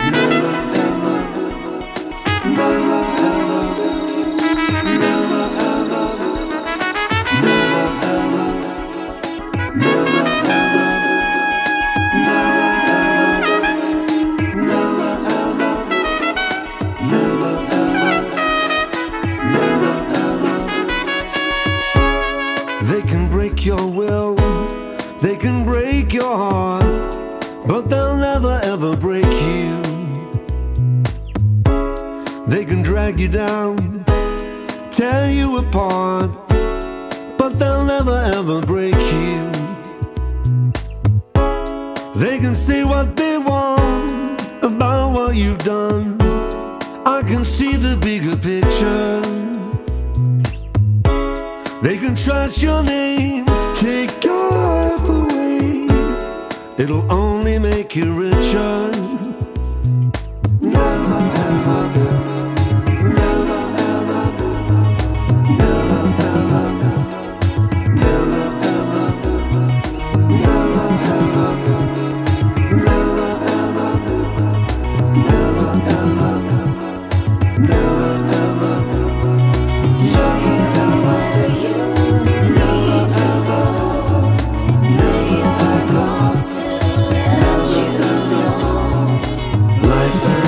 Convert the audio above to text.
They can break your will, they can break your heart, but they'll never ever break you. They can drag you down, tear you apart, but they'll never ever break you. They can say what they want about what you've done. I can see the bigger picture. They can trust your name, take your life away. It'll only make you richer. Never ever, never ever, never ever, never ever, never ever, never ever, never ever, never ever. Life